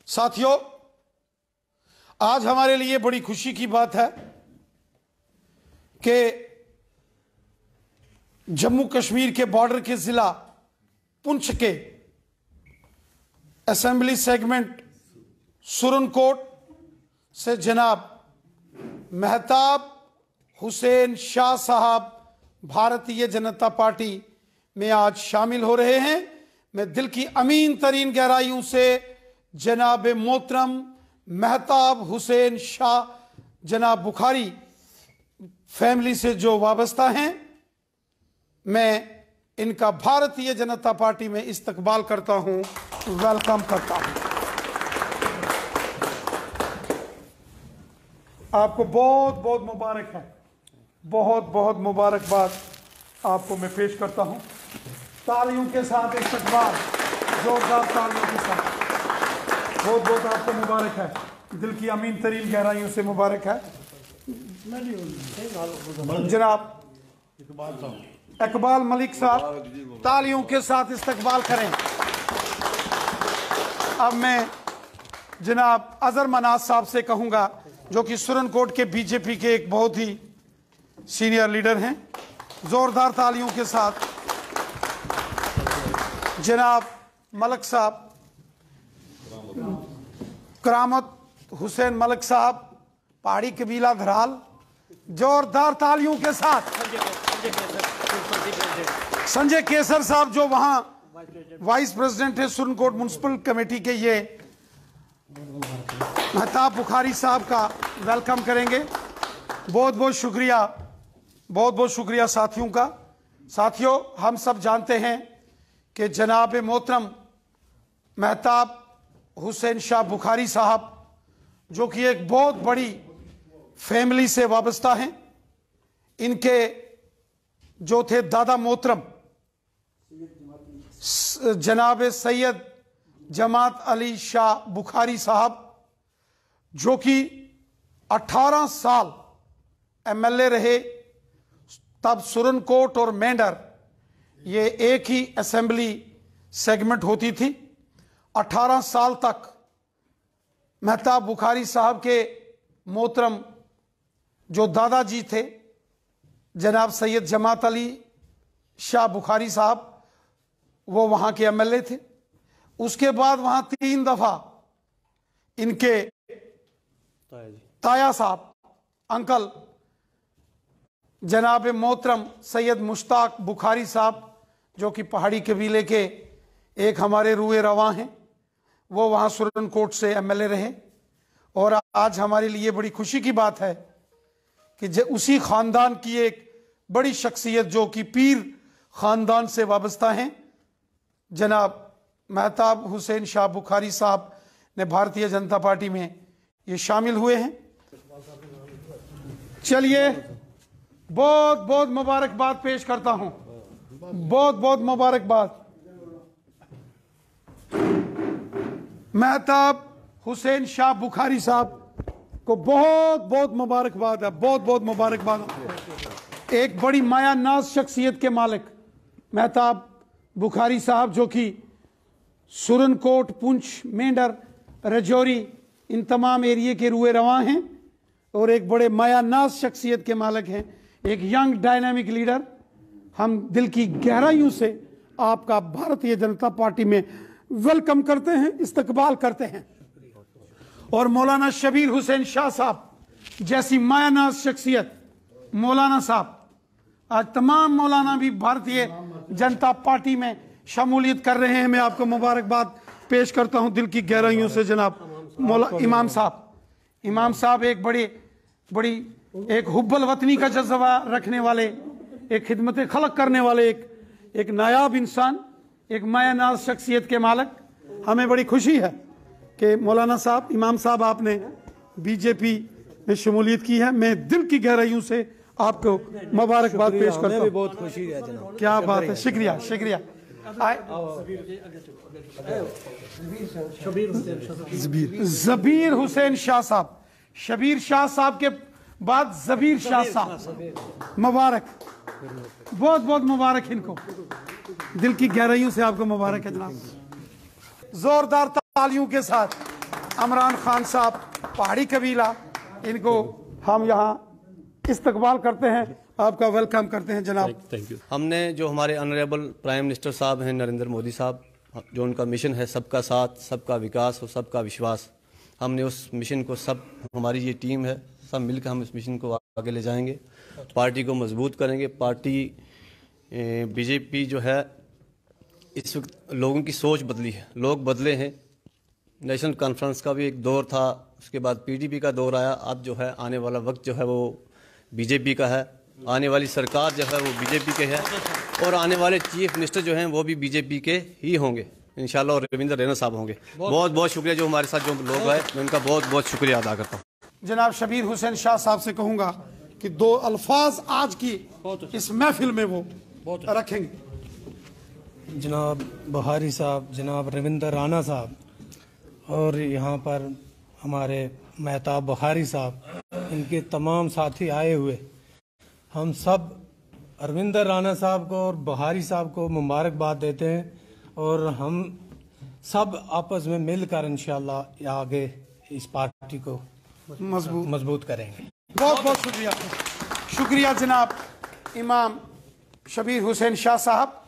साथियों, आज हमारे लिए बड़ी खुशी की बात है कि जम्मू कश्मीर के बॉर्डर के जिला पुंछ के असेंबली सेगमेंट सुरनकोट से जनाब मेहताब हुसैन शाह साहब भारतीय जनता पार्टी में आज शामिल हो रहे हैं। मैं दिल की अमीन तरीन गहराइयों से जनाब मोहतरम मेहताब हुसैन शाह जनाब बुखारी फैमिली से जो वाबस्ता हैं, मैं इनका भारतीय जनता पार्टी में इस्तकबाल करता हूं, वेलकम करता हूं। आपको बहुत बहुत मुबारक है, बहुत बहुत मुबारकबाद आपको मैं पेश करता हूं। तालियों के साथ इस्तकबाल, जोरदार तालियों के साथ बहुत बहुत आपको मुबारक है, दिल की अमीन तरीन गहराइयों से मुबारक है। जनाब इकबाल मलिक साहब, तालियों के साथ इस्तकबाल करें। अब मैं जनाब अजहर मनाज साहब से कहूंगा, जो कि सुरनकोट के बीजेपी के एक बहुत ही सीनियर लीडर हैं। जोरदार तालियों के साथ जनाब मलिक साहब, करामत हुसैन मलिक साहब, पहाड़ी कबीला धराल, जोरदार तालियों के साथ संजय केसर साहब, जो वहां वाइस प्रेसिडेंट है सुरनकोट म्युनिसिपल कमेटी के, ये मेहताब बुखारी साहब का वेलकम करेंगे। बहुत बहुत शुक्रिया, बहुत बहुत शुक्रिया साथियों का। साथियों, हम सब जानते हैं कि जनाब मोहतरम मेहताब हुसैन शाह बुखारी साहब, जो कि एक बहुत बड़ी फैमिली से वाबस्ता हैं। इनके जो थे दादा मोहतरम जनाब सैयद जमात अली शाह बुखारी साहब, जो कि 18 साल एमएलए रहे, तब सुरनकोट और मेंढर ये एक ही असेंबली सेगमेंट होती थी। 18 साल तक मेहताब बुखारी साहब के मोहतरम जो दादाजी थे जनाब सैयद जमात अली शाह बुखारी साहब, वो वहां के एमएलए थे। उसके बाद वहां 3 दफा इनके ताया साहब अंकल जनाब मोहतरम सैयद मुश्ताक बुखारी साहब, जो कि पहाड़ी कबीले के एक हमारे रूए रवा हैं, वो वहाँ सुरनकोट से एमएलए रहे। और आज हमारे लिए बड़ी खुशी की बात है कि उसी ख़ानदान की एक बड़ी शख्सियत, जो कि पीर ख़ानदान से वाबस्ता हैं, जनाब मेहताब हुसैन शाह बुखारी साहब ने भारतीय जनता पार्टी में ये शामिल हुए हैं। चलिए, बहुत बहुत मुबारकबाद पेश करता हूं, बहुत बहुत मुबारकबाद। मेहताब हुसैन शाह बुखारी साहब को बहुत बहुत मुबारकबाद है, बहुत बहुत मुबारकबाद। एक बड़ी माया नाज शख्सियत के मालिक मेहताब बुखारी साहब, जो कि सुरनकोट, पुंछ, मेंढर, रजौरी, इन तमाम एरिए के रुए रवा हैं और एक बड़े माया नाज शख्सियत के मालिक हैं, एक यंग डायनामिक लीडर। हम दिल की गहराइयों से आपका भारतीय जनता पार्टी में वेलकम करते हैं, इस्तकबाल करते हैं। और मौलाना शबीर हुसैन शाह साहब जैसी मायानाज शख्सियत, मौलाना साहब, आज तमाम मौलाना भी भारतीय जनता पार्टी में शमूलियत कर रहे हैं। मैं आपको मुबारकबाद पेश करता हूं दिल की गहराइयों से। जनाब मौला इमाम साहब एक बड़ी एक हुब्बल वतनी का जज्बा रखने वाले, एक खिदमत खलक करने वाले, एक नायाब इंसान, एक मायानाज शख्सियत के मालिक। हमें बड़ी खुशी है कि मौलाना साहब, इमाम साहब, आपने बीजेपी में शमूलियत की है। मैं दिल की गहराइयों से आपको मुबारकबाद पेश करता हूँ। बहुत खुशी है जनाब, क्या बात है, शुक्रिया शुक्रिया। जबीर हुसैन शाह साहब, शबीर शाह साहब के बाद जबीर शाह साहब, मुबारक, बहुत बहुत मुबारक इनको, दिल की गहराइयों से आपको मुबारक है जनाब। जोरदार तालियों के साथ इमरान खान साहब पहाड़ी कबीला, इनको हम यहाँ इस्तकबाल करते हैं, आपका वेलकम करते हैं जनाब। Thank you. हमने जो हमारे ऑनरेबल प्राइम मिनिस्टर साहब हैं नरेंद्र मोदी साहब, जो उनका मिशन है सबका साथ, सबका विकास और सबका विश्वास, हमने उस मिशन को, सब हमारी ये टीम है, सब मिलकर हम इस मिशन को आगे ले जाएंगे, पार्टी को मजबूत करेंगे। पार्टी बीजेपी जो है इस वक्त लोगों की सोच बदली है, लोग बदले हैं। नेशनल कॉन्फ्रेंस का भी एक दौर था, उसके बाद पीडीपी का दौर आया, अब जो है आने वाला वक्त जो है वो बीजेपी का है, आने वाली सरकार जो है वो बीजेपी के है, और आने वाले चीफ मिनिस्टर जो हैं वो भी बीजेपी के ही होंगे इंशाल्लाह, और रविंद्र रैना साहब होंगे। बहुत बहुत शुक्रिया जो हमारे साथ जो लोग आए, मैं उनका बहुत बहुत शुक्रिया अदा करता हूँ। जनाब शबीर हुसैन शाह साहब से कहूँगा कि 2 अल्फाज आज की इस महफिल में वो रखेंगे। जनाब बुखारी साहब, जनाब रविंद्र राणा साहब, और यहाँ पर हमारे मेहताब बुखारी साहब, इनके तमाम साथी आए हुए, हम सब रविंद्र राणा साहब को और बुखारी साहब को मुबारकबाद देते हैं, और हम सब आपस में मिलकर इंशाल्लाह आगे इस पार्टी को मजबूत करेंगे। बहुत बहुत शुक्रिया, शुक्रिया जनाब इमाम शबीर हुसैन शाह साहब।